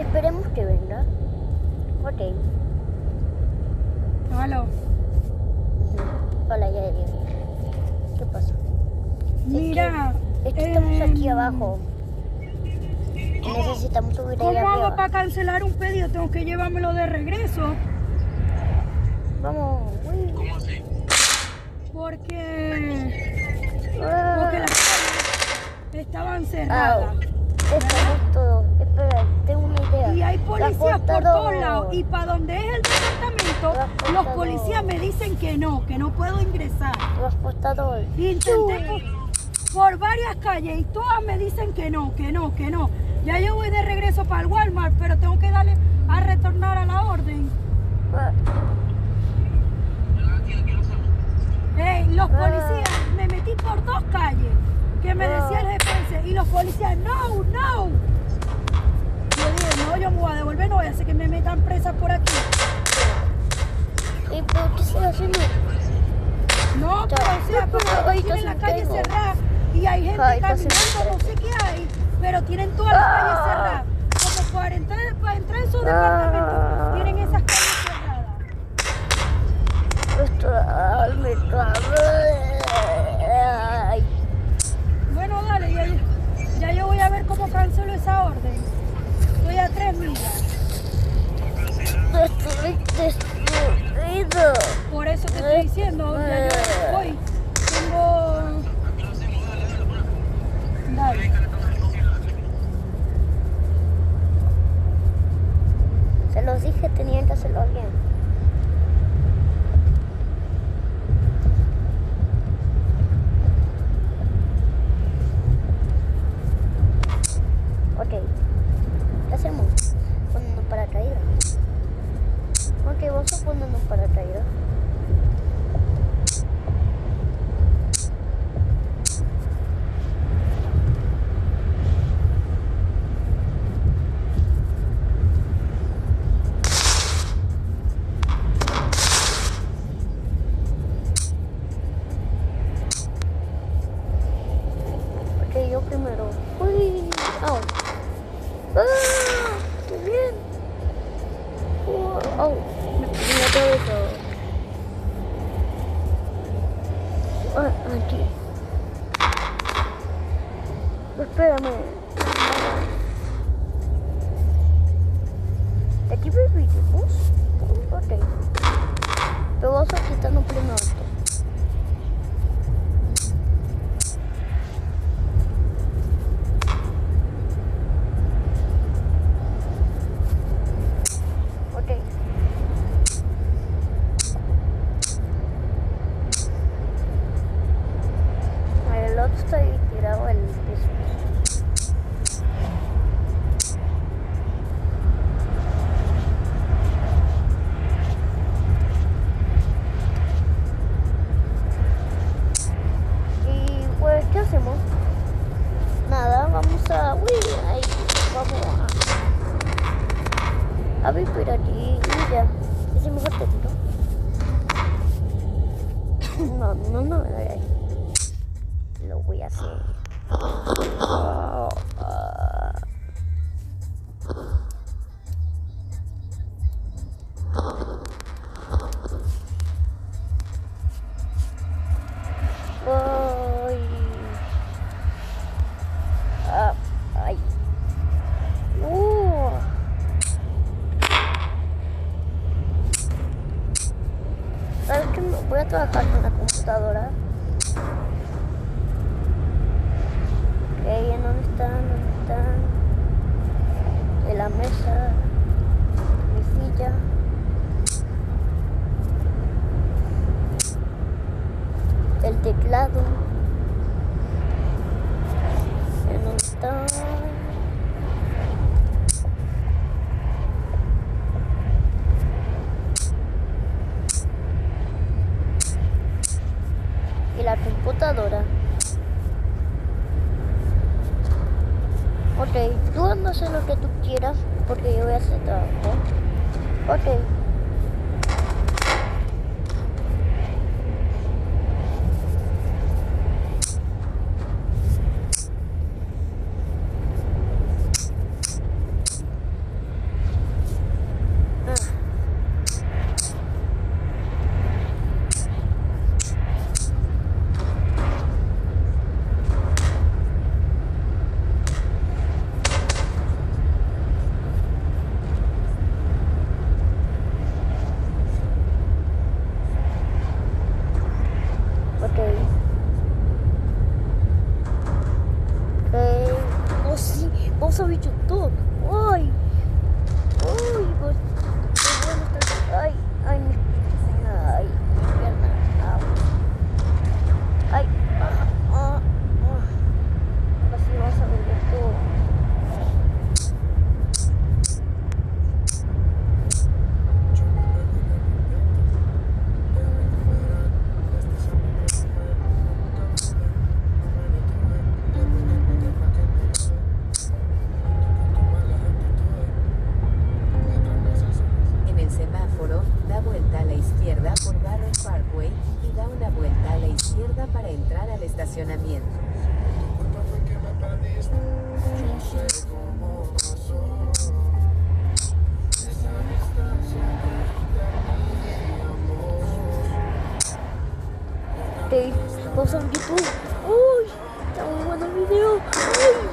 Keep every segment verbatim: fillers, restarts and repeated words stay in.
Esperemos que venga. Ok. Aló. Hola, ya llegué. ¿Qué pasó? Mira. Es que estamos eh, aquí abajo. Necesitamos subir ahí ¿Cómo hago arriba. para cancelar un pedido? Tengo que llevármelo de regreso. Vamos. Uy. ¿Cómo así? Porque, Ah. porque las calles estaban cerradas. Au. Estamos todos. Espera, tengo una idea. Y hay policías por Transportador. todos lados. Y para donde es el departamento, los Transportador. policías me dicen que no, que no puedo ingresar. Transportador. Y intenté por, por varias calles y todas me dicen que no, que no, que no. Ya yo voy de regreso para el Walmart, pero tengo que darle a retornar a la orden. Ah. Hey, los policías, me metí por dos calles, que me Ah. decía el G P S, y los policías, no, no. Yo dije, no, yo me voy a devolver, no voy a hacer que me metan presa por aquí. ¿Y por qué estás haciendo? No, pero o sea, porque Ay, tienen la casi calle caigo. cerrada y hay gente Ay, casi caminando, me no sé qué hay, pero tienen todas las calles Ah. cerradas. Como para entrar, para entrar en su departamento, Ah. tienen esas calles cerradas. Esto, ay, me trabé. Ay. Bueno, dale, ya, ya yo voy a ver cómo cancelo esa orden. Estoy a tres millas. Estoy destruido. Por eso te estoy diciendo, ya yo voy. Tengo... Dale. Se los dije, tenían que hacerlo bien. Ok. ¿Qué hacemos? Ponernos paracaídas. Ok, vamos a ponernos paracaídas. Ok, yo primero. Uy, au. ¡Ah! ¡Qué bien! Uh, au, me me atravesó. Ah, aquí. Espérame. ¿De aquí vivimos? Ok. Pero vamos a quitarnos primero esto. Ok. El otro está ahí tirado en el piso. Y pues, ¿qué hacemos? Nada, vamos a... Uy, ahí, vamos a... A vivir aquí y ya. Ese es mejor te tiro. No, no, no, ahí. Lo voy a hacer. Oh, ah. Ay. Ah, ay. Uh. ¿Sabes qué? Voy a trabajar con la computadora. Ok, ¿en dónde están? ¿Dónde están? En la mesa. Mi silla. El teclado. ¿En dónde está? Y la computadora. Ok, tú anda a hacer lo que tú quieras porque yo voy a hacer trabajo. Ok. entrar al estacionamiento. Te pausa en YouTube. Uy, está muy bueno el video. Uy.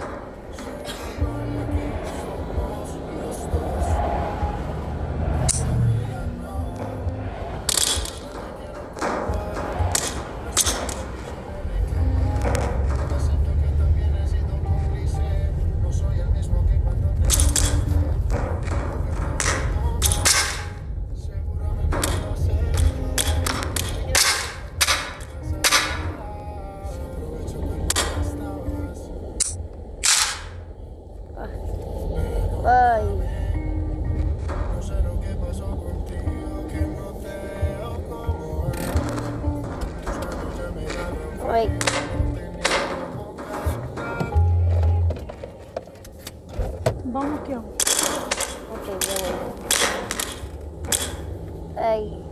Ay. Ay. Vamos, ¿qué hago? Ok, ya voy. Ay.